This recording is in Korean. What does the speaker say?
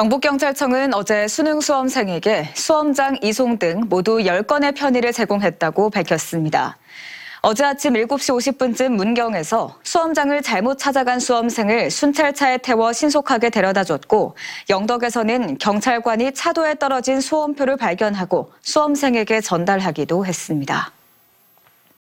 경북경찰청은 어제 수능 수험생에게 수험장 이송 등 모두 10건의 편의를 제공했다고 밝혔습니다. 어제 아침 7시 50분쯤 문경에서 수험장을 잘못 찾아간 수험생을 순찰차에 태워 신속하게 데려다줬고, 영덕에서는 경찰관이 차도에 떨어진 수험표를 발견하고 수험생에게 전달하기도 했습니다.